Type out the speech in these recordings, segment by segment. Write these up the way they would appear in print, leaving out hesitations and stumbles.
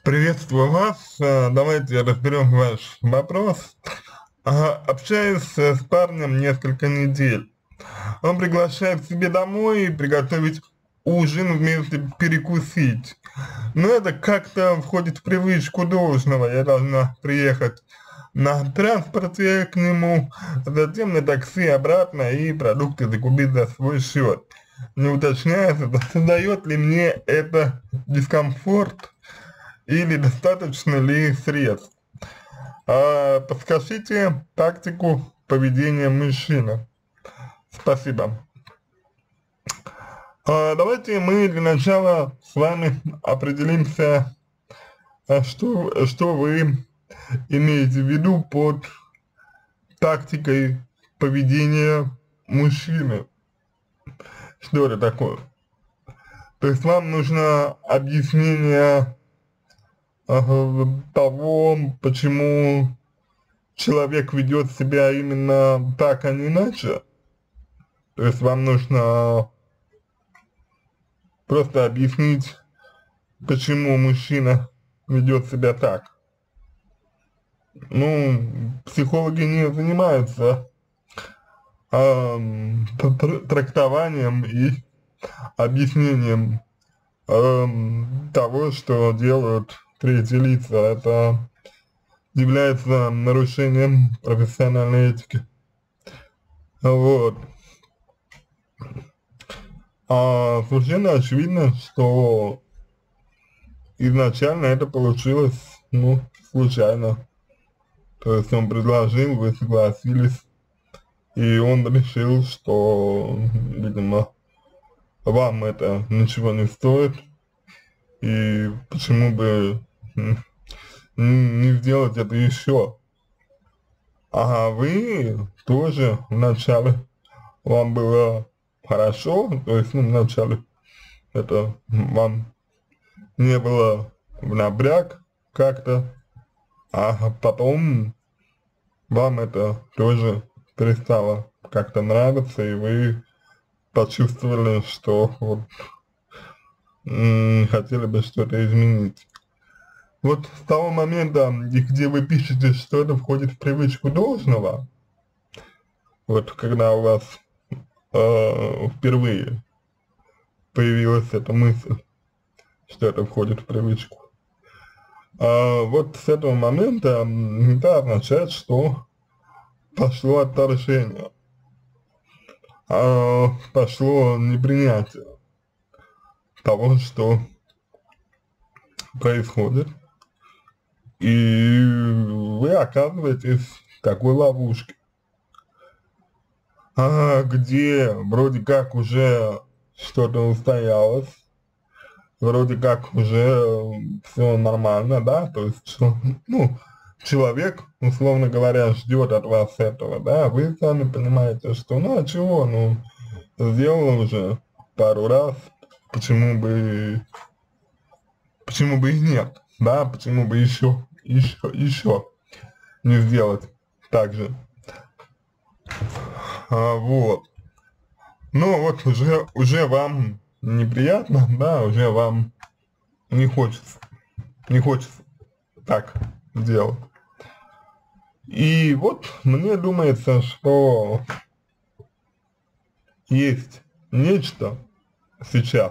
Приветствую вас. Давайте разберем ваш вопрос. Общаюсь с парнем несколько недель. Он приглашает к себе домой приготовить ужин вместе перекусить. Но это как-то входит в привычку должного. Я должна приехать на транспорте к нему, затем на такси обратно и продукты закупить за свой счет. Не уточняется, создает ли мне это дискомфорт или достаточно ли средств. Подскажите тактику поведения мужчины. Спасибо. Давайте мы для начала с вами определимся, что вы имеете в виду под тактикой поведения мужчины. Что это такое? То есть вам нужно объяснение того, почему человек ведет себя именно так, а не иначе. То есть вам нужно просто объяснить, почему мужчина ведет себя так. Ну, психологи не занимаются трактованием и объяснением того, что делают третьи лица. Это является нарушением профессиональной этики. Вот. Совершенно очевидно, что изначально это получилось, ну, случайно. То есть он предложил, вы согласились, и он решил, что, видимо, вам это ничего не стоит, и почему бы не сделать это еще. А вы тоже вначале вам было хорошо, то есть, ну, вначале это вам не было в напряг как-то, а потом вам это тоже перестало как-то нравиться, и вы почувствовали, что вот, хотели бы что-то изменить. Вот с того момента, где вы пишете, что это входит в привычку должного, вот когда у вас впервые появилась эта мысль, что это входит в привычку, вот с этого момента это означает, что пошло отторжение, пошло непринятие того, что происходит, и вы оказываетесь в такой ловушке, где вроде как уже что-то устоялось, вроде как уже все нормально, да, то есть, ну, человек, условно говоря, ждет от вас этого, да, вы сами понимаете, что, ну, а чего, ну, сделал уже пару раз, почему бы и нет, да, почему бы еще не сделать так же. Вот. Но вот уже вам неприятно, да, уже вам не хочется так делать. И вот мне думается, что есть нечто сейчас,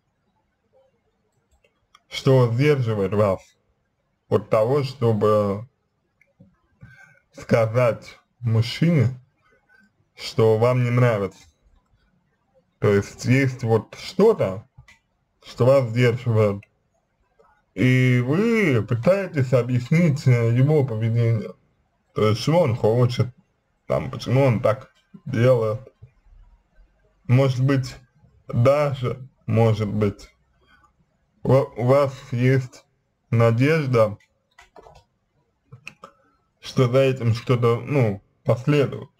что сдерживает вас от того, чтобы сказать мужчине, что вам не нравится. То есть вот что-то, что вас сдерживает, и вы пытаетесь объяснить его поведение. То есть, чего он хочет, там, почему он так делает. Может быть, у вас есть надежда, что за этим что-то, ну, последует.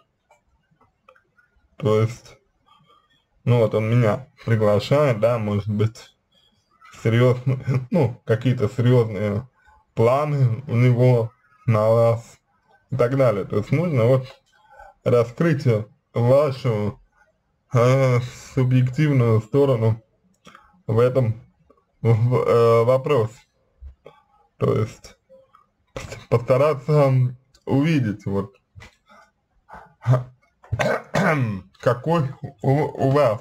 То есть, ну, вот он меня приглашает, да, может быть, серьезно, ну, какие-то серьезные планы у него на вас и так далее. То есть нужно вот раскрыть вашу субъективную сторону в этом вопросе. То есть постараться увидеть, вот, какой у вас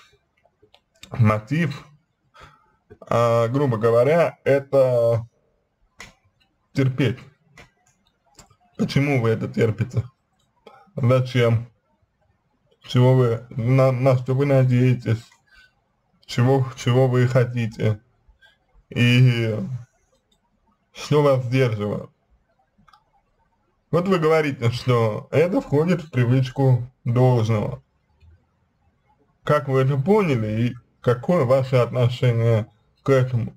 мотив, грубо говоря, это терпеть. Почему вы это терпите? Зачем? Чего вы, на что вы надеетесь? Чего вы хотите? И что вас сдерживает? Вот вы говорите, что это входит в привычку должного. Как вы это поняли и какое ваше отношение к этому?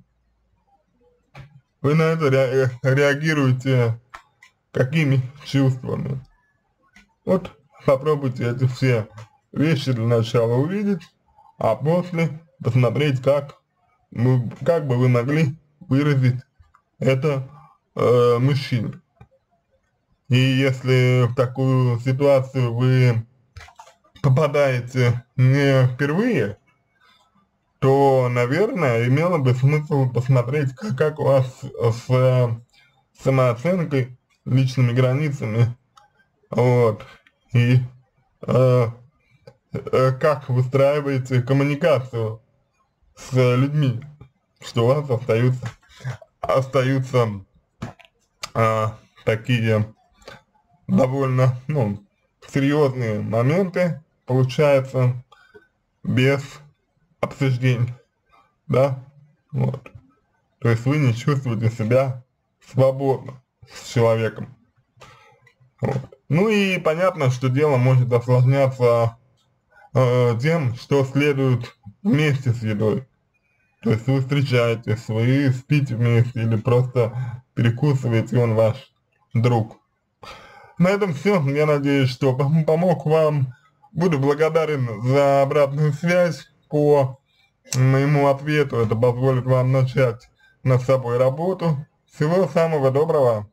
Вы на это реагируете какими чувствами? Вот попробуйте эти все вещи для начала увидеть, а после посмотреть, как бы вы могли выразить это мужчине. И если в такую ситуацию вы попадаете не впервые, то, наверное, имело бы смысл посмотреть, как у вас с самооценкой, личными границами, вот, и как выстраиваете коммуникацию с людьми, что у вас остаются такие довольно, ну, серьезные моменты, получается, без обсуждений, да, вот. То есть вы не чувствуете себя свободно с человеком. Вот. Ну и понятно, что дело может осложняться тем, что следует вместе с едой. То есть вы встречаетесь, вы спите вместе или просто перекусываете, он ваш друг. На этом все. Я надеюсь, что помог вам. Буду благодарен за обратную связь по моему ответу. Это позволит вам начать над собой работу. Всего самого доброго.